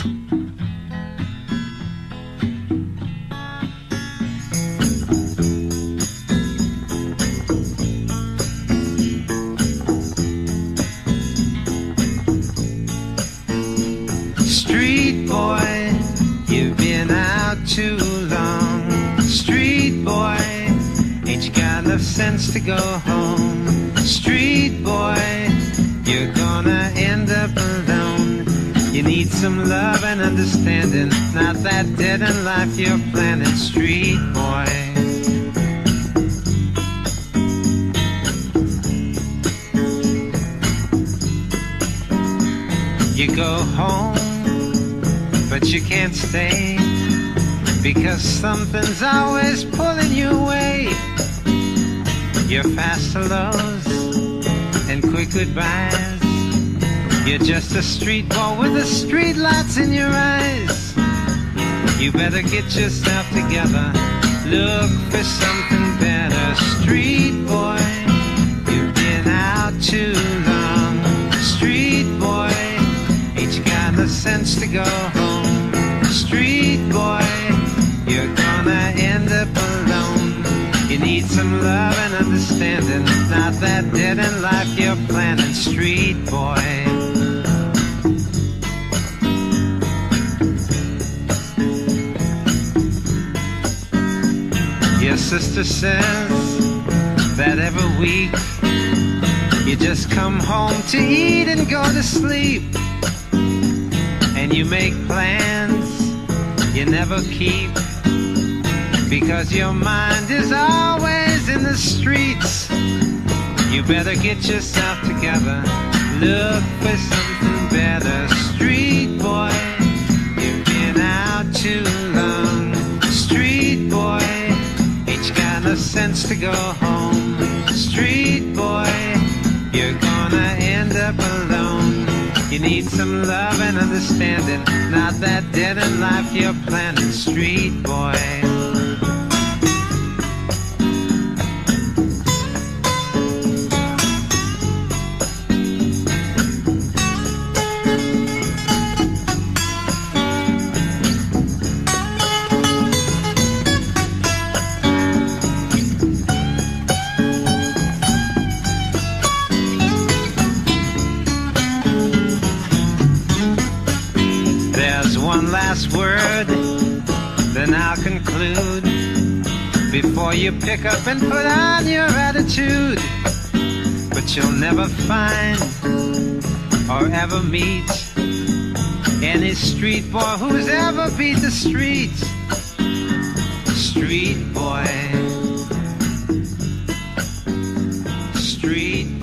Street boy, you've been out too long. Street boy, ain't you got enough sense to go home? Street boy, you're gonna end up alone. You need some love and understanding, not that dead in life you're planning. Street boy, you go home, but you can't stay, because something's always pulling you away. You're fast hellos and quick goodbyes. You're just a street boy with the street lights in your eyes. You better get yourself together, look for something better. Street boy, you've been out too long. Street boy, ain't you got the sense to go home? Street boy, you're gonna end up alone. You need some love and understanding, not that dead in life you're planning. Street boy, your sister says that every week you just come home to eat and go to sleep, and you make plans you never keep, because your mind is always in the streets. You better get yourself together, look for something better. Street boy, you've been out too long. Street boy, ain't you got no sense to go home? Street boy, you're gonna end up alone. You need some love and understanding, not that dead in life you're planning. Street boy, one last word, then I'll conclude, before you pick up and put on your attitude. But you'll never find or ever meet any street boy who's ever beat the streets. Street boy, street